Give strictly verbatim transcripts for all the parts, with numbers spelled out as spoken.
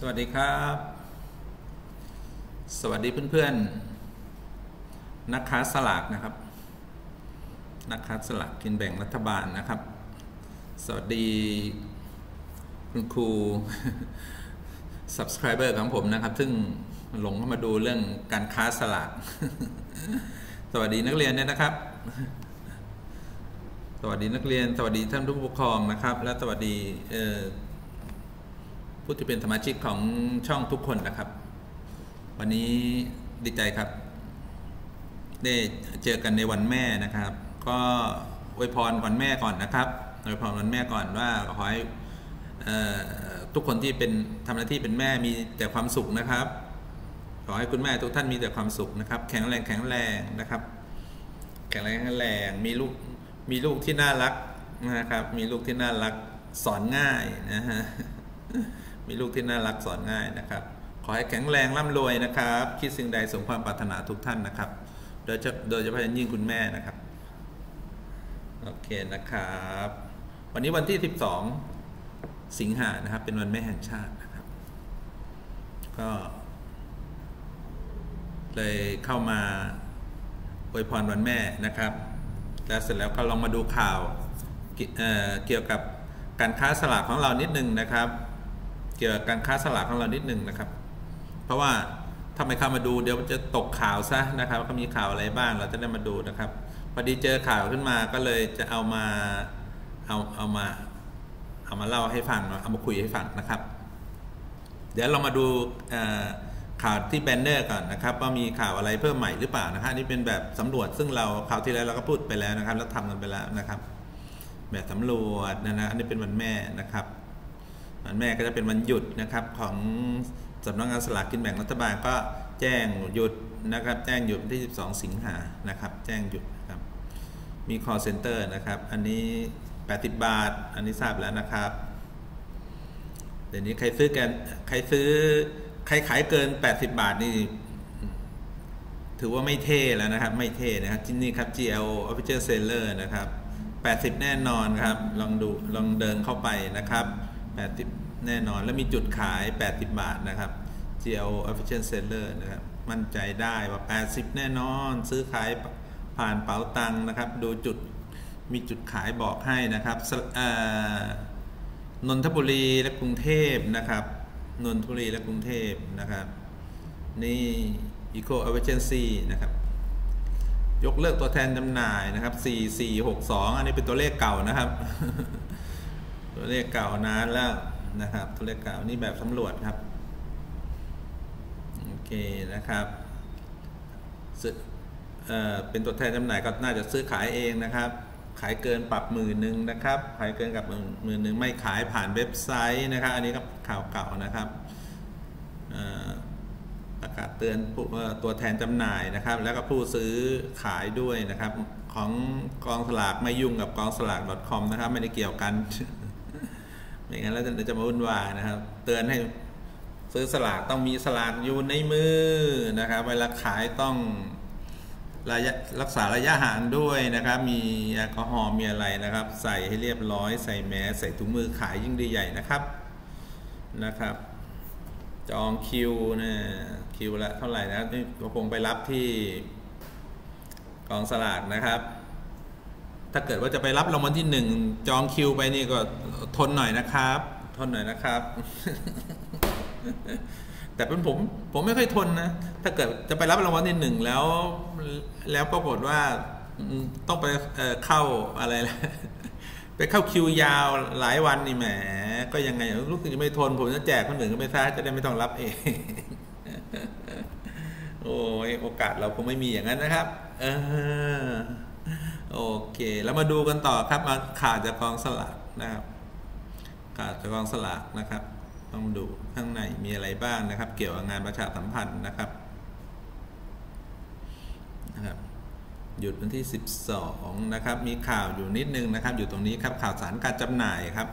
สวัสดีครับสวัสดีเพื่อนๆนักค้าสลากนะครับนักค้าสลากกินแบ่งรัฐบาลนะครับสวัสดีคุณครู Subscriber ของผมนะครับซึ่งหลงเข้ามาดูเรื่องการค้าสลาก สวัสดีนักเรียนเนี่ยนะครับสวัสดีนักเรียนสวัสดีท่านผู้ปกครองนะครับและสวัสดีผู้ที่เป็นสมาชิกของช่องทุกคนนะครับวันนี้ดีใจครับได้เจอกันในวันแม่นะครับก็อวยพรวันแม่ก่อนนะครับอวยพรวันแม่ก่อนว่าขอให้ทุกคนที่เป็นทำหน้าที่เป็นแม่มีแต่ความสุขนะครับขอให้คุณแม่ทุกท่านมีแต่ความสุขนะครับแข็งแรงแข็งแรงนะครับแข็งแรงแข็งแรงมีลูกมีลูกที่น่ารักนะครับมีลูกที่น่ารักสอนง่ายนะฮะมีลูกที่น่ารักสอนง่ายนะครับขอให้แข็งแรงร่ำรวยนะครับคิดสิ่งใดสมความปรารถนาทุกท่านนะครับโดยโดยเฉพาะยิ่งคุณแม่นะครับโอเคนะครับวันนี้วันที่สิบสองสิงหานะครับเป็นวันแม่แห่งชาตินะครับก็เลยเข้ามาอวยพรวันแม่นะครับแล้วเสร็จแล้วก็ลองมาดูข่าว เ, เกี่ยวกับการค้าสลากของเรานิดนึงนะครับเกี่ยวกับการค้าสลากของเรานิดนึงนะครับเพราะว่าถ้าไม่เข้ามาดูเดี๋ยวจะตกข่าวซะนะครับก็มีข่าวอะไรบ้างเราจะได้มาดูนะครับพอดีเจอข่าวขึ้นมาก็เลยจะเอามาเอาเอามาเอามาเล่าให้ฟังเอามาคุยให้ฟังนะครับเดี๋ยวเรามาดูข่าวที่แบนเนอร์ก่อนนะครับว่ามีข่าวอะไรเพิ่มใหม่หรือเปล่านะครับนี่เป็นแบบสำรวจซึ่งเราข่าวที่แล้วเราก็พูดไปแล้วนะครับแล้วทำกันไปแล้วนะครับแบบสำรวจนะนะอันนี้เป็นวันแม่นะครับวันแม่ก็จะเป็นวันหยุดนะครับของสำนักงานสลากกินแบ่งรัฐบาลก็แจ้งหยุดนะครับแจ้งหยุดที่สิบสองสิงหานะครับแจ้งหยุดครับมี call center นะครับอันนี้แปดสิบบาทอันนี้ทราบแล้วนะครับเดี๋ยวนี้ใครซื้อกันใครซื้อใครขายเกินแปดสิบบาทนี่ถือว่าไม่เท่แล้วนะครับไม่เท่นะครับที่นี่ครับ จี แอล Official Seller นะครับแปดสิบแน่นอนครับลองดูลองเดินเข้าไปนะครับแปดสิบแน่นอนแล้วมีจุดขายแปดสิบบาทนะครับ จี แอล Official Seller นะครับมั่นใจได้ว่าแปดสิบแน่นอนซื้อขายผ่านเป๋าตังนะครับดูจุดมีจุดขายบอกให้นะครับนนทบุรีและกรุงเทพนะครับนนทบุรีและกรุงเทพนะครับนี่ Eco Efficiency นะครับยกเลิกตัวแทนจำหน่ายนะครับสี่สี่หกสองอันนี้เป็นตัวเลขเก่านะครับ ตัวเลขเก่านานแล้วนะครับตัวเลขเก่านี่แบบสำรวจครับโอเคนะครับเอ่อเป็นตัวแทนจำหน่ายก็น่าจะซื้อขายเองนะครับขายเกินปรับหมื่นหนึ่งนะครับขายเกินกับหมื่นหนึ่งไม่ขายผ่านเว็บไซต์นะครับอันนี้ก็ข่าวเก่านะครับประกาศเตือนตัวแทนจำหน่ายนะครับแล้วก็ผู้ซื้อขายด้วยนะครับของกองสลากไม่ยุ่งกับกองสลาก .com นะครับไม่ได้เกี่ยวกันไม่งั้นแล้วจะมาวุ่นวายนะครับเตือนให้ซื้อสลากต้องมีสลากอยู่ในมือนะครับเวลาขายต้องระยะรักษาระยะห่างด้วยนะครับมีแอลกอฮอล์มีอะไรนะครับใส่ให้เรียบร้อยใส่แมสใส่ถุงมือขายยิ่งดีใหญ่นะครับนะครับจองคิวเนี่ยคิวละเท่าไหร่นะนี่ก็คงไปรับที่กองสลากนะครับถ้าเกิดว่าจะไปรับรางวัลที่หนึ่งจองคิวไปนี่ก็ทนหน่อยนะครับทนหน่อยนะครับ แต่เป็นผมผมไม่ค่อยทนนะถ้าเกิดจะไปรับรางวัลที่หนึ่งแล้วแล้วปรากฏว่าต้องไปเอ่อเข้าอะไรล่ะไปเข้าคิวยาวหลายวันนี่แหมก็ยังไงรู้สึกจะไม่ทนผมจะแจกคนอื่นก็ไม่ทราบจะได้ไม่ต้องรับเองโอ้ยโอกาสเราคงไม่มีอย่างนั้นนะครับเออโอเคแล้วมาดูกันต่อครับมาข่าวจากกองสลากนะครับข่าวจากกองสลากนะครับต้องดูข้างในมีอะไรบ้างนะครับเกี่ยวกับงานประชาสัมพันธ์นะครับนะครับหยุดวันที่สิบสองนะครับมีข่าวอยู่นิดนึงนะครับอยู่ตรงนี้ครับข่าวสารการจำหน่ายครับ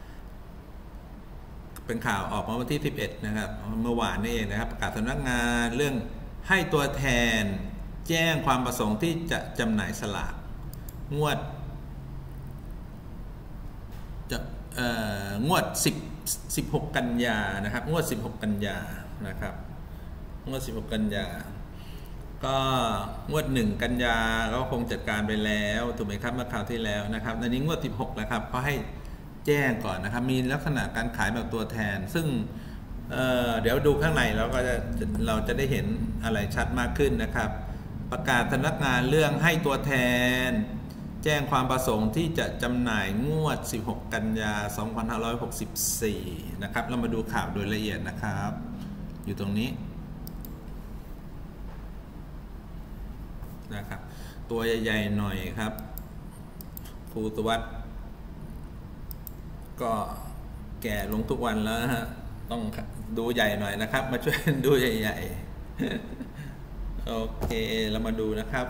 เป็นข่าวออกมาวันที่สิบเอ็ดนะครับเมื่อวานนี่เองนะครับประกาศสำนักงานเรื่องให้ตัวแทนแจ้งความประสงค์ที่จะจำหน่ายสลากงวดจะเอ่องวดสิบสิบหกกันยานะครับงวดสิบหกกันยานะครับงวดสิบหกกันยาก็งวดหนึ่งกันยาก็คงจัดการไปแล้วถูกไหมครับเมื่อคราวที่แล้วนะครับในนี้งวดสิบหกแล้วครับก็ให้แจ้งก่อนนะครับมีลักษณะการขายแบบตัวแทนซึ่ง เ, เดี๋ยวดูข้างในแล้วก็จะเราจะได้เห็นอะไรชัดมากขึ้นนะครับประกาศสำนักงานเรื่องให้ตัวแทนแจ้งความประสงค์ที่จะจำหน่ายงวดสิบหกกันยาสองพันห้าร้อยหกสิบสี่นะครับเรามาดูข่าวโดยละเอียดนะครับอยู่ตรงนี้นะครับตัวใหญ่ๆหน่อยครับครูตวัฒน์ก็แก่ลงทุกวันแล้วฮะต้องดูใหญ่หน่อยนะครับมาช่วยดูใหญ่ๆโอเคเรามาดูนะครับ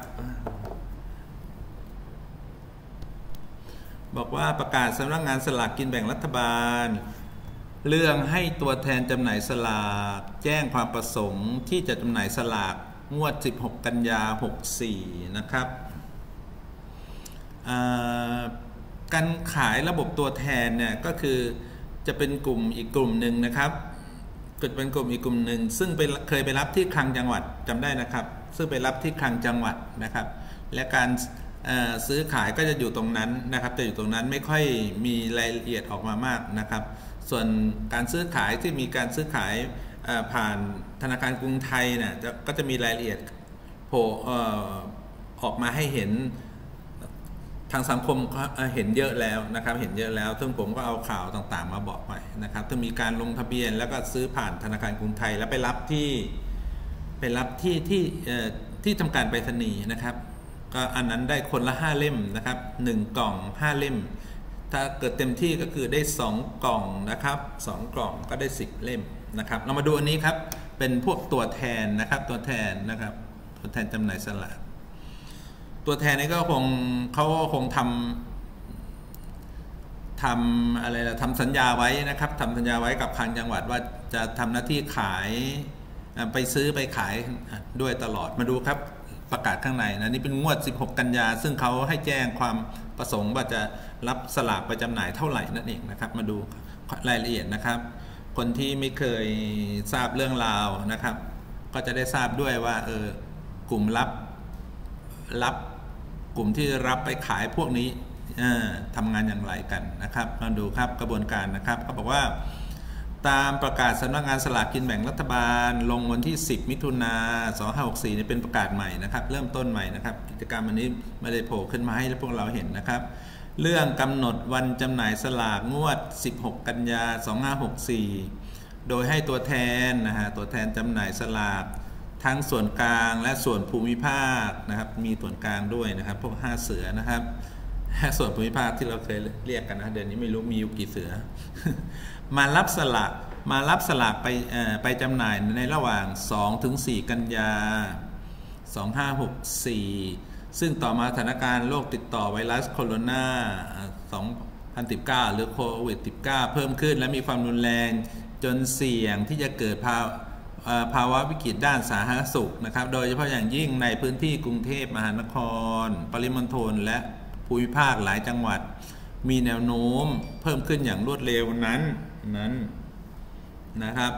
บอกว่าประกาศสำนักงานสลากกินแบ่งรัฐบาลเรื่องให้ตัวแทนจำหน่ายสลากแจ้งความประสงค์ที่จะจำหน่ายสลากงวดสิบหกกันยาหกสี่นะครับการขายระบบตัวแทนเนี่ยก็คือจะเป็นกลุ่มอีกกลุ่มหนึ่งนะครับเกิดเป็นกลุ่มอีกกลุ่มหนึ่งซึ่งไปเคยไปรับที่คลังจังหวัดจำได้นะครับซึ่งไปรับที่คลังจังหวัดนะครับและการซื้อขายก็จะอยู่ตรงนั้นนะครับแต่อยู่ตรงนั้นไม่ค่อยมีรายละเอียดออกมามากนะครับส่วนการซื้อขายที่มีการซื้อขายผ่านธนาคารกรุงไทยเนี่ยก็จะมีรายละเอียดโผล่ออกมาให้เห็นทางสังคมเห็นเยอะแล้วนะครับเห็นเยอะแล้วซึ่งผมก็เอาข่าวต่างๆมาบอกไปนะครับถ้ามีการลงทะเบียนแล้วก็ซื้อผ่านธนาคารกรุงไทยแล้วไปรับที่ไปรับที่ที่ที่ทำการไปรษณีย์นะครับก็อันนั้นได้คนละห้าเล่มนะครับหนึ่งกล่องห้าเล่มถ้าเกิดเต็มที่ก็คือได้สองกล่องนะครับสองกล่องก็ได้สิบเล่มนะครับเรามาดูอันนี้ครับเป็นพวกตัวแทนนะครับตัวแทนนะครับตัวแทนจำหน่ายสลากตัวแทนนี้ก็คงเขาคงทำทำอะไรละทำสัญญาไว้นะครับทำสัญญาไว้กับคลังจังหวัดว่าจะทำหน้าที่ขายไปซื้อไปขายด้วยตลอดมาดูครับประกาศข้างในนะนี่เป็นงวดสิบหกกันยาซึ่งเขาให้แจ้งความประสงค์ว่าจะรับสลากไปจำหน่ายเท่าไหร่นั่นเองนะครับมาดูรายละเอียดนะครับคนที่ไม่เคยทราบเรื่องราวนะครับก็จะได้ทราบด้วยว่าเออกลุ่มรับรับกลุ่มที่รับไปขายพวกนี้ทำงานอย่างไรกันนะครับมาดูครับกระบวนการนะครับเขาบอกว่าตามประกาศสำนักงานสลากกินแบ่งรัฐบาลลงวันที่สิบมิถุนายนสองพันห้าร้อยหกสิบสี่นี่เป็นประกาศใหม่นะครับเริ่มต้นใหม่นะครับกิจกรรมอันนี้ไม่ได้โผล่ขึ้นมาให้พวกเราเห็นนะครับเรื่องกำหนดวันจำหน่ายสลากงวดสิบหกกันยาสองพันห้าร้อยหกสิบสี่โดยให้ตัวแทนนะฮะตัวแทนจำหน่ายสลากทั้งส่วนกลางและส่วนภูมิภาคนะครับมีส่วนกลางด้วยนะครับพวกห้าเสือนะครับส่วนภูมิภาคที่เราเคยเรียกกันนะเดือนนี้ไม่รู้มีอยู่กี่เสือ มารับสลากมารับสลากไปไปจำหน่ายในระหว่างสองถึงสี่กันยาสองพันห้าร้อยหกสิบสี่ซึ่งต่อมาสถานการณ์โรคติดต่อไวรัสโคโรนาสองพันสิบเก้าหรือโควิด สิบเก้า เพิ่มขึ้นและมีความรุนแรงจนเสี่ยงที่จะเกิดภาวะภาวะวิกฤตด้านสาธารณสุขนะครับโดยเฉพาะอย่างยิ่งในพื้นที่กรุงเทพมหานครปริมณฑลและภูมิภาคหลายจังหวัดมีแนวโน้มเพิ่มขึ้นอย่างรวดเร็วนั้นนั้นนะครับ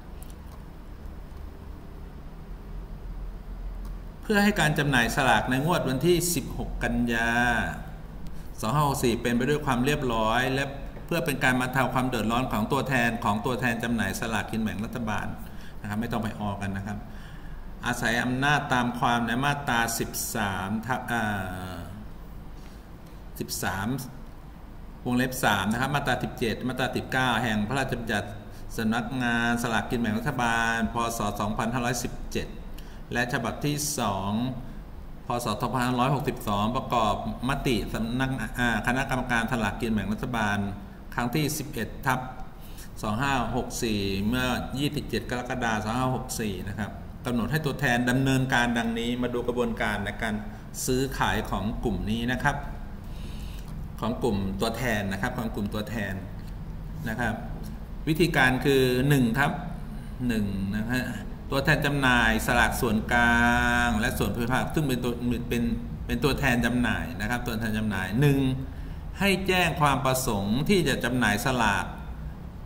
เพื่อให้การจำหน่ายสลากในงวดวันที่สิบหกกันยาสองพันห้าร้อยหกสิบสี่เป็นไปด้วยความเรียบร้อยและเพื่อเป็นการบรรเทาความเดือดร้อนของตัวแทนของตัวแทนจำหน่ายสลากกินแบ่งรัฐบาลนะครับไม่ต้องไปออกกันนะครับอาศัยอำนาจตามความในมาตราสิบสามทับอ่าสิบสามวงเล็บสามนะครับมาตราสิบเจ็ดมาตราสิบเก้าแห่งพระราชบัญญัติสำนักงานสลากกินแบ่งรัฐบาลพ.ศ. สองพันห้าร้อยสิบเจ็ดและฉบับที่สองพ.ศ. สองพันห้าร้อยหกสิบสองประกอบมติสำนักคณะกรรมการสลากกินแบ่งรัฐบาลครั้งที่สิบเอ็ดทับสองพันห้าร้อยหกสิบสี่เมื่อยี่สิบเจ็ดกรกฎาคมสองพันห้าร้อยหกสิบสี่นะครับกำหนดให้ตัวแทนดำเนินการดังนี้มาดูกระบวนการในการซื้อขายของกลุ่มนี้นะครับของกลุ่มตัวแทนนะครับของกลุ่มตัวแทนนะครับวิธีการคือหนึ่งครับหนึ่งนะฮะตัวแทนจำหน่ายสลากส่วนกลางและส่วนภูมิภาคซึ่งเป็นตัวเป็นเป็นตัวแทนจำหน่ายนะครับตัวแทนจำหน่ายหนึ่งให้แจ้งความประสงค์ที่จะจำหน่ายสลาก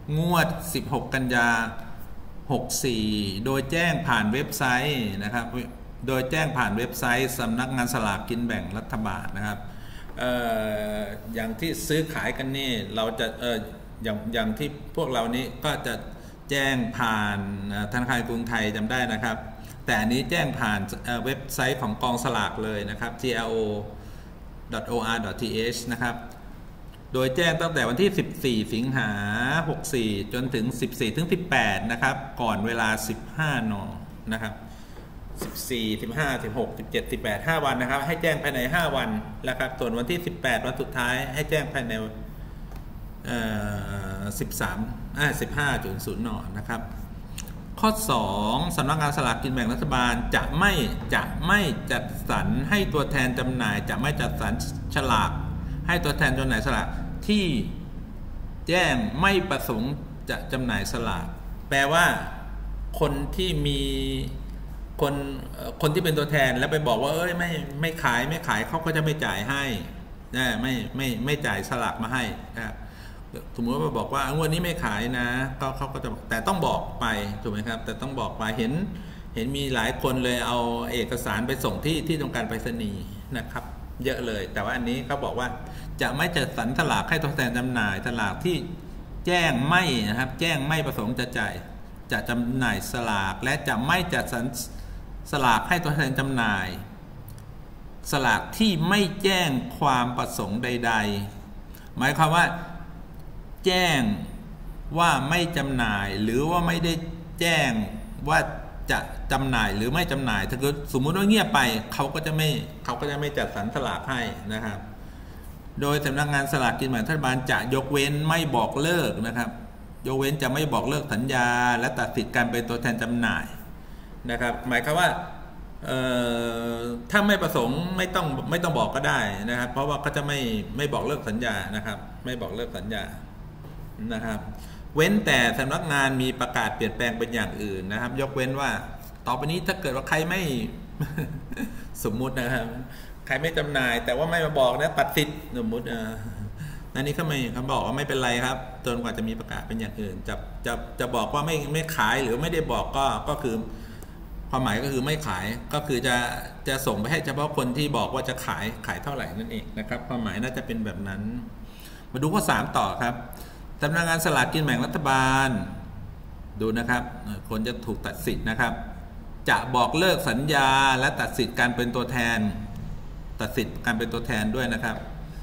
งวดสิบหกกันยาหกสี่ โดยแจ้งผ่านเว็บไซต์นะครับโดยแจ้งผ่านเว็บไซต์สำนักงานสลากกินแบ่งรัฐบาลนะครับ เอ่อ อย่างที่ซื้อขายกันนี่เราจะเอออย่างอย่างที่พวกเรานี้ก็จะแจ้งผ่านธนาคารกรุงไทยจำได้นะครับแต่อันนี้แจ้งผ่านเว็บไซต์ของกองสลากเลยนะครับ จี อาร์ โอ ดอท โอ อาร์ ดอท ที เอช นะครับโดยแจ้งตั้งแต่วันที่สิบสี่สิงหาหกสี่จนถึงสิบสี่ถึงสิบแปดนะครับก่อนเวลาสิบห้าน นะครับสิบสี่ สิบห้า สิบหก สิบเจ็ด สิบแปด ห้าวันนะครับให้แจ้งภายในห้าวันนะครับส่วนวันที่สิบแปดวันสุดท้ายให้แจ้งภายในเอ่อสิบสามอ่าสิบห้า น นะครับข้อสองสำนักงานสลากกินแบ่งรัฐบาลจะไม่จะไม่จัดสรรให้ตัวแทนจำหน่ายจะไม่จัดสรรฉลากให้ตัวแทนจำหน่ายสลากที่แจ้งไม่ประสงค์จะจำหน่ายสลากแปลว่าคนที่มีคนคนที่เป็นตัวแทนแล้วไปบอกว่าเอ้ยไม่ไม่ขายไม่ขายเขาก็จะไม่จ่ายให้นะไม่ไม่ไม่จ่ายสลากมาให้นะครับสมมติว่าบอกว่าวันนี้ไม่ขายนะก็เขาก็จะแต่ต้องบอกไปถูกไหมครับแต่ต้องบอกไปเห็นเห็นมีหลายคนเลยเอาเอกสารไปส่งที่ที่ทำการไปรษณีย์นะครับเยอะเลยแต่ว่าอันนี้เขาบอกว่าจะไม่จัดสรรสลากให้ตัวแทนจำหน่ายสลากที่แจ้งไม่นะครับแจ้งไม่ประสงค์จะจ่ายจะจำหน่ายสลากและจะไม่จัดสรรสลากให้ตัวแทนจำหน่ายสลากที่ไม่แจ้งความประสงค์ใดๆหมายความว่าแจ้งว่าไม่จำหน่ายหรือว่าไม่ได้แจ้งว่าจะจำหน่ายหรือไม่จำหน่ายถ้าเกิดสมมุติว่าเงียบไปเขาก็จะไม่เขาก็จะไม่จัดสรรสลากให้นะครับโดยสำนักงานสลากกินแบ่งรัฐบาลจะยกเว้นไม่บอกเลิกนะครับยกเว้นจะไม่บอกเลิกสัญญาและตัดสิทธิ์การเป็นตัวแทนจำหน่ายนะครับหมายความว่าถ้าไม่ประสงค์ไม่ต้องไม่ต้องบอกก็ได้นะครับเพราะว่าเขาจะไม่ไม่บอกเลิกสัญญานะครับไม่บอกเลิกสัญญานะครับเว้นแต่สำนักงานมีประกาศเปลี่ยนแปลงเป็นอย่างอื่นนะครับยกเว้นว่าต่อไปนี้ถ้าเกิดว่าใครไม่ สมมุตินะครับใครไม่จำหน่ายแต่ว่าไม่มาบอกนะตัดสิทธิ์สมมุตินั่นนี่เขาไม่เขาบอกว่าไม่เป็นไรครับจนกว่าจะมีประกาศเป็นอย่างอื่นจะจะจะบอกว่าไม่ไม่ขายหรือไม่ได้บอกก็ก็คือความหมายก็คือไม่ขายก็คือจะจะส่งไปให้เฉพาะคนที่บอกว่าจะขายขายเท่าไหร่นั่นเองนะครับความหมายน่าจะเป็นแบบนั้นมาดูข้อสามต่อครับสำนักงานสลากกินแบ่งรัฐบาลดูนะครับคนจะถูกตัดสิทธิ์นะครับจะบอกเลิกสัญญาและตัดสิทธิ์การเป็นตัวแทนตัดสิทธิ์การเป็นตัวแทนด้วยนะครับ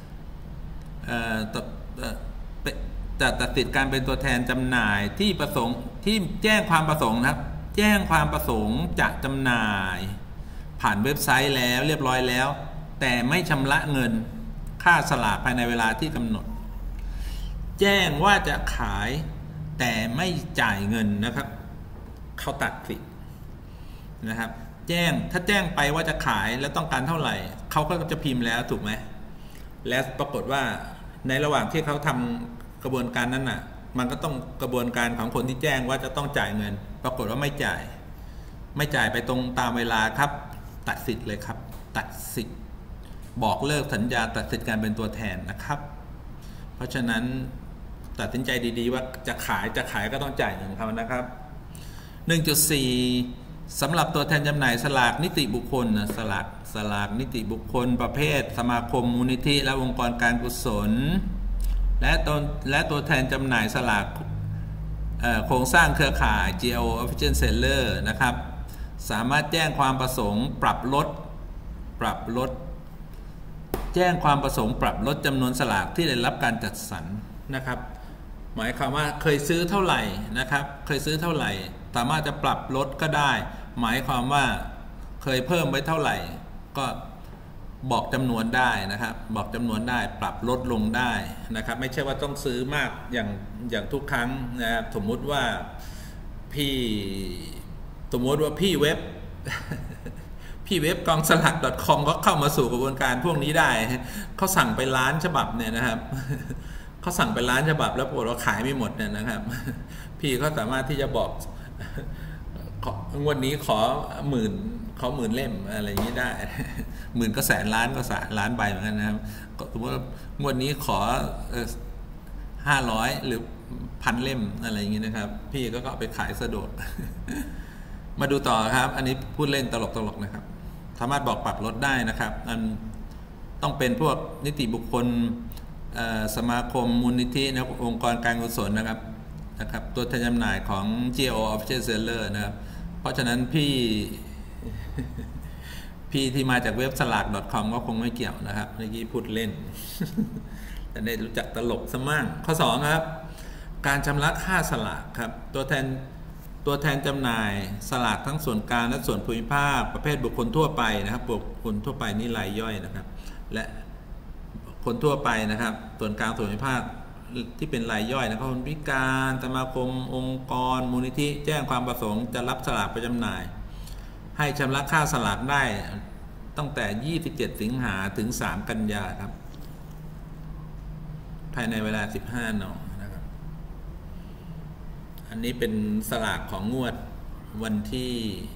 จะตัดสิทธิ์การเป็นตัวแทนจำหน่ายที่ประสงค์ที่แจ้งความประสงค์นะครับแจ้งความประสงค์จะจำหน่ายผ่านเว็บไซต์แล้วเรียบร้อยแล้วแต่ไม่ชำระเงินค่าสลากภายในเวลาที่กำหนดแจ้งว่าจะขายแต่ไม่จ่ายเงินนะครับเขาตัดสิทธิ์นะครับแจ้งถ้าแจ้งไปว่าจะขายแล้วต้องการเท่าไหร่เขาก็จะพิมพ์แล้วถูกไหมและปรากฏว่าในระหว่างที่เขาทำกระบวนการนั้นน่ะมันก็ต้องกระบวนการของคนที่แจ้งว่าจะต้องจ่ายเงินปรากฏว่าไม่จ่ายไม่จ่ายไปตรงตามเวลาครับตัดสิทธิ์เลยครับตัดสิทธิ์บอกเลิกสัญญาตัดสิทธิ์การเป็นตัวแทนนะครับเพราะฉะนั้นตัดสินใจดีๆว่าจะขายจะขายก็ต้องจ่ายเงินเขานะครับ หนึ่งจุดสี่ สำหรับตัวแทนจำหน่ายสลากนิติบุคคลนะสลากสลากนิติบุคคลประเภทสมาคมมูลนิธิและองค์กรการกุศลและตัวและตัวแทนจำหน่ายสลากโครงสร้างเครือข่าย จี อาร์ โอ Official Seller นะครับสามารถแจ้งความประสงค์ปรับลดปรับลดแจ้งความประสงค์ปรับลดจำนวนสลากที่ได้รับการจัดสรรนะครับหมายความว่าเคยซื้อเท่าไหร่นะครับเคยซื้อเท่าไหร่สามารถจะปรับลดก็ได้หมายความว่าเคยเพิ่มไว้เท่าไหร่ก็บอกจำนวนได้นะครับบอกจำนวนได้ปรับลดลงได้นะครับไม่ใช่ว่าต้องซื้อมากอย่างอย่างทุกครั้งนะครับสมมุติว่าพี่สมมติว่าพี่เว็บ พี่เว็บกองสลาก .com ก็เข้ามาสู่กระบวนการพวกนี้ได้เขาสั่งไปล้านฉบับเนี่ยนะครับเขาสั่งไปล้านฉบับแล้วปรากฏว่าขายไม่หมดเนี่ยนะครับพี่เขาสามารถที่จะบอกงวดนี้ขอหมื่นขอหมื่นเล่มอะไรอย่างนี้ได้หมื่นก็แสนล้านก็แสนล้านใบเหมือนกันนะครับสมมติว่างวดนี้ขอห้าร้อยหรือพันเล่มอะไรอย่างนี้นะครับพี่ก็เอาไปขายสะดวก มาดูต่อครับอันนี้พูดเล่นตลกๆนะครับสามารถบอกปรับลดได้นะครับอันต้องเป็นพวกนิติบุคคลสมาคมมูลนิธินะองค์กรการกุศลนะครับนะครับตัวแทนจำหน่ายของ จี โอ Official Seller นะครับเพราะฉะนั้นพี่ พี่ที่มาจากเว็บสลาก .com ก็คงไม่เกี่ยวนะครับเมื่อกี้พูดเล่น จะได้รู้จักตลกซะมั่งข้อสองครับการชำระค่าสลากครับตัวแทนตัวแทนจำหน่ายสลากทั้งส่วนกลางและส่วนภูมิภาคประเภทบุคคลทั่วไปนะครับบุคคลทั่วไปนี่รายย่อยนะครับและคนทั่วไปนะครับส่วนกลางส่วนภูมิภาคที่เป็นรายย่อยนะครับคนพิการสมาคมองค์กรมูลนิธิแจ้งความประสงค์จะรับสลากไปจำหน่ายให้ชำระค่าสลากได้ตั้งแต่ยี่สิบเจ็ดสิงหาถึงสามกันยาครับภายในเวลาสิบห้า น.นะครับอันนี้เป็นสลากของงวดวันที่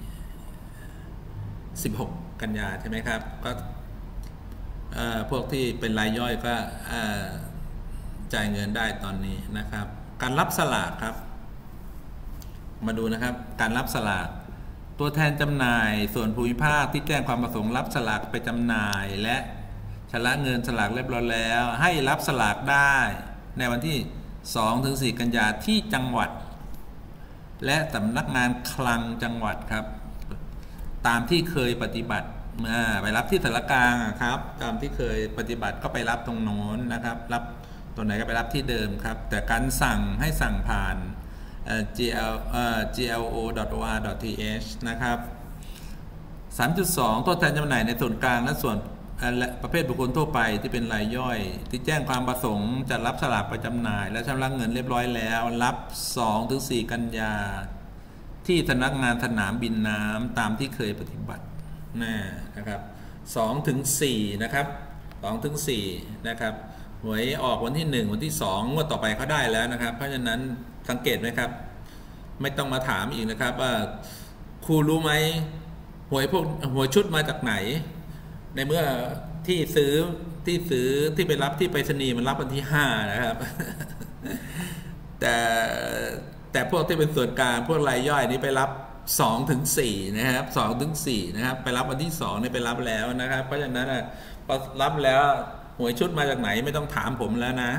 สิบหกกันยาใช่ไหมครับก็พวกที่เป็นรายย่อยก็จ่ายเงินได้ตอนนี้นะครับการรับสลากครับมาดูนะครับการรับสลากตัวแทนจำหน่ายส่วนภูมิภาคที่แจ้งความประสงค์รับสลากไปจำหน่ายและชำระเงินสลากเรียบร้อยแล้วให้รับสลากได้ในวันที่ สองถึงสี่ กันยาที่จังหวัดและสำนักงานคลังจังหวัดครับตามที่เคยปฏิบัติไปรับที่สารกลางครับตามที่เคยปฏิบัติก็ไปรับตรงโน้นนะครับรับตรงไหนก็ไปรับที่เดิมครับแต่การสั่งให้สั่งผ่าน จี แอล จี แอล โอ ดอท โอ อาร์ ดอท ที เอช นะครับ สามจุดสอง ตัวแทนจำหน่ายในส่วนกลางและส่วนประเภทบุคคลทั่วไปที่เป็นรายย่อยที่แจ้งความประสงค์จะรับสลากไปจำหน่ายและชำระเงินเรียบร้อยแล้วรับ สองถึงสี่ กันยาที่สำนักงานสนามบินน้ำตามที่เคยปฏิบัตินะครับ สองถึงสี่ นะครับ สองถึงสี่ นะครับหวยออกวันที่หนึ่งวันที่สองงวดต่อไปเขาได้แล้วนะครับเพราะฉะนั้นสังเกตไหมครับไม่ต้องมาถามอีกนะครับว่าครูรู้ไหมหวยพวกหวยชุดมาจากไหนในเมื่อที่ซื้อที่ซื้อที่ไปรับที่ไปรษณีย์มันรับวันที่ห้านะครับ แต่แต่พวกที่เป็นส่วนกลางพวกรายย่อยนี้ไปรับสองถึงสี่นะครับสองถึงสี่นะครับไปรับวันที่สองนี่ไปรับแล้วนะครับเพราะฉะนั้นพอรับแล้วหวยชุดมาจากไหนไม่ต้องถามผมแล้วนะ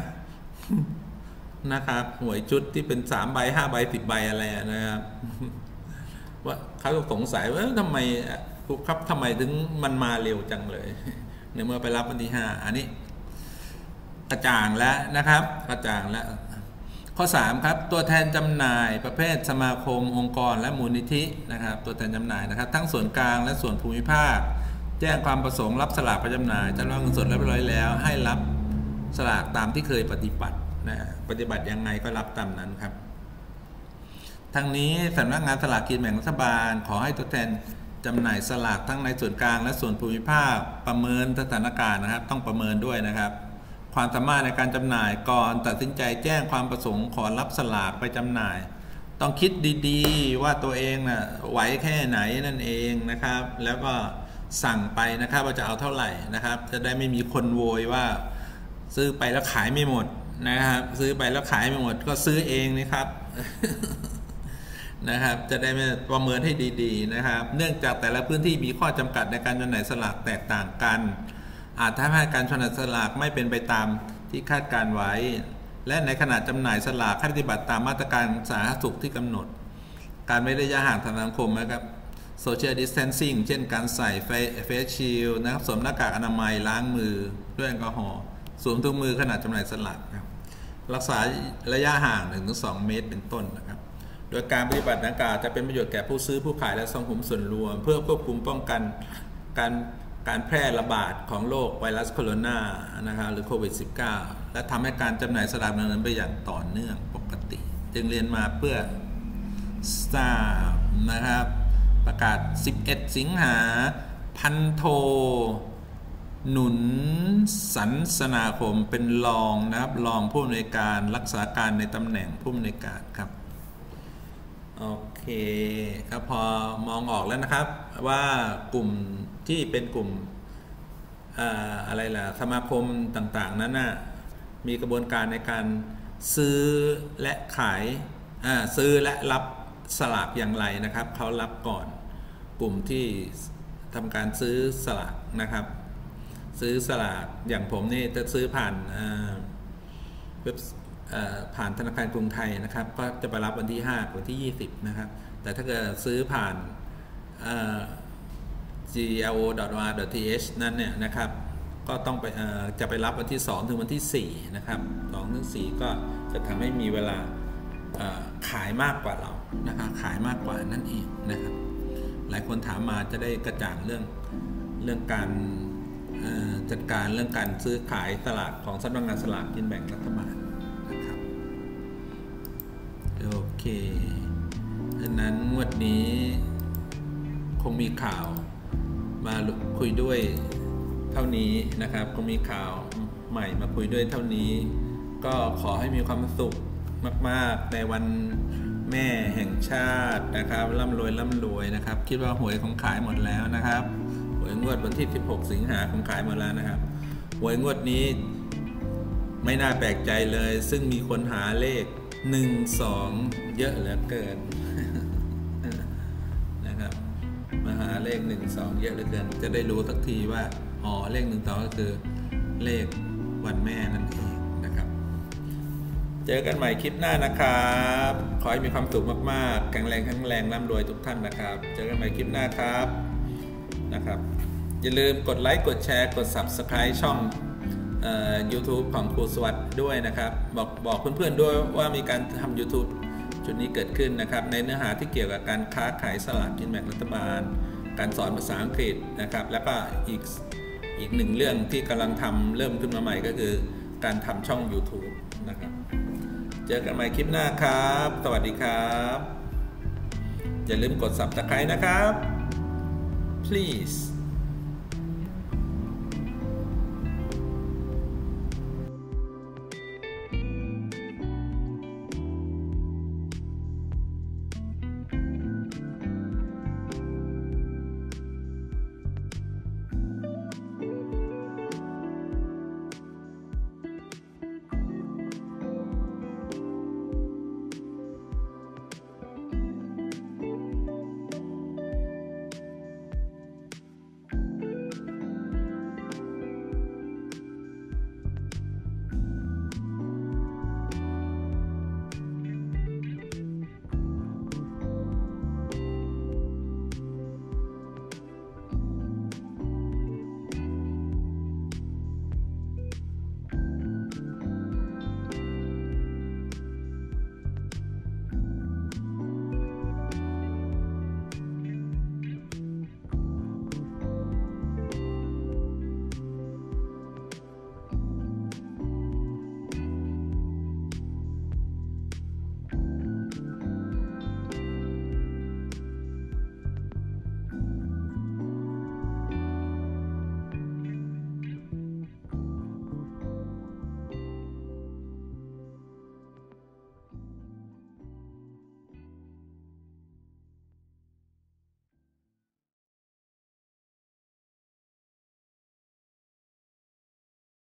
นะครับหวยชุดที่เป็นสามใบห้าใบสิบใบอะไรนะครับ ว่าเขาสงสัยว่าทำไมครับทำไมถึงมันมาเร็วจังเลยในเมื่อไปรับวันที่ห้าอันนี้กระจ่างแล้วนะครับกระจ่างแล้วข้อสามครับตัวแทนจำหน่ายประเภทสมาคมองค์กรและมูลนิธินะครับตัวแทนจำหน่ายนะครับทั้งส่วนกลางและส่วนภูมิภาคแจ้งความประสงค์รับสลากไปจำหน่ายจำนวนเงินสดเรียบร้อยแล้วให้รับสลากตามที่เคยปฏิบัตินะปฏิบัติยังไงก็รับตามนั้นครับทั้งนี้สำนักงานสลากกินแบ่งรัฐบาลขอให้ตัวแทนจำหน่ายสลากทั้งในส่วนกลางและส่วนภูมิภาคประเมินสถานการณ์นะครับต้องประเมินด้วยนะครับความสามารถในการจำหน่ายก่อนตัดสินใจแจ้งความประสงค์ขอรับสลากไปจำหน่ายต้องคิดดีๆว่าตัวเองนะ่ะไหวแค่ไหนนั่นเองนะครับแล้วก็สั่งไปนะครับว่าจะเอาเท่าไหร่นะครับจะได้ไม่มีคนโวยว่าซื้อไปแล้วขายไม่หมดนะครับซื้อไปแล้วขายไม่หมดก็ซื้อเองนะครับ นะครับจะได้ประเมินให้ดีๆนะครับเนื่องจากแต่ละพื้นที่มีข้อจำกัดในการจำหน่ายสลากแตกต่างกันอาจทำให้การจำหน่ายสลากไม่เป็นไปตามที่คาดการไว้และในขณะจำหน่ายสลากให้ปฏิบัติตามมาตรการสาธารณสุขที่กำหนดการเว้นระยะห่างทางสังคมนะครับ social distancing เช่นการใส่เฟสชิลด์นะครับสวมหน้ากากอนามัยล้างมือด้วยแอลกอฮอล์สวมถุงมือขณะจำหน่ายสลากครับรักษาระยะห่าง หนึ่งถึงสอง เมตรเป็นต้นนะครับโดยการปฏิบัติดังกล่าวจะเป็นประโยชน์แก่ผู้ซื้อผู้ขายและสังคมส่วนรวมเพื่อควบคุมป้องกันการการแพร่ระบาดของโรคไวรัสโคโรนานะครับหรือโควิด สิบเก้า และทำให้การจำหน่ายสลากดำเนินไปอย่างต่อเนื่องปกติจึงเรียนมาเพื่อทราบนะครับประกาศสิบเอ็ดสิงหาพันโทหนุนสันสนาคมเป็นรองนะครับรองผู้อำนวยการรักษาการในตำแหน่งผู้อำนวยการครับโอเคครับพอมองออกแล้วนะครับว่ากลุ่มที่เป็นกลุ่มอะไรล่ะสมาคมต่างๆนั้นนะมีกระบวนการในการซื้อและขายซื้อและรับสลากอย่างไรนะครับเขารับก่อนกลุ่มที่ทำการซื้อสลากนะครับซื้อสลากอย่างผมนี่จะซื้อผ่านเว็บผ่านธนาคารกรุงไทยนะครับก็จะไปรับวันที่ห้าวันที่ยี่สิบนะครับแต่ถ้าเกิดซื้อผ่าน จี แอล โอ ดอท โอ อาร์ ดอท ที เอช นั่นเนี่ยนะครับก็ต้องไปจะไปรับวันที่สองถึงวันที่สี่นะครับสองถึงสี่ก็จะทำให้มีเวลาขายมากกว่าเรานะครับขายมากกว่านั่นเองนะครับหลายคนถามมาจะได้กระจ่างเรื่องเรื่องการจัดการเรื่องการซื้อขายสลากของสำนักงานสลากกินแบ่งรัฐบาลนะครับโอเคดังนั้นงวดนี้คงมีข่าวมาคุยด้วยเท่านี้นะครับคงมีข่าวใหม่มาคุยด้วยเท่านี้ก็ขอให้มีความสุขมากๆในวันแม่แห่งชาตินะครับร่ำรวยร่ำรวยนะครับคิดว่าหวยของขายหมดแล้วนะครับหวยงวดวันที่สิบหกสิงหาคมขายหมดแล้วนะครับหวยงวดนี้ไม่น่าแปลกใจเลยซึ่งมีคนหาเลขหนึ่งสองเยอะเหลือเกินนะครับมาหาเลขหนึ่งสองเยอะเหลือเกินจะได้รู้สักทีว่าอ๋อเลขหนึ่งสองก็คือเลขวันแม่นั่นเองนะครับเจอกันใหม่คลิปหน้านะครับขอให้มีความสุขมากๆแข็งแรงแข็งแรงร่ำรวยทุกท่านนะครับเจอกันใหม่คลิปหน้าครับนะครับอย่าลืมกดไลค์กดแชร์กด ซับสไครบ์ ช่องยูทูบของครูสวัสดิ์ด้วยนะครับบอกบอกเพื่อนๆด้วยว่ามีการทำ YouTube จุดนี้เกิดขึ้นนะครับในเนื้อหาที่เกี่ยวกับการค้าขายสลากกินแบ่งรัฐบาลการสอนภาษาอังกฤษนะครับแล้วก็อีกอีกหนึ่งเรื่องที่กำลังทำเริ่มขึ้นมาใหม่ก็คือการทำช่อง YouTube นะครับเจอกันใหม่คลิปหน้าครับสวัสดีครับอย่าลืมกด ซับสไครบ์ นะครับ please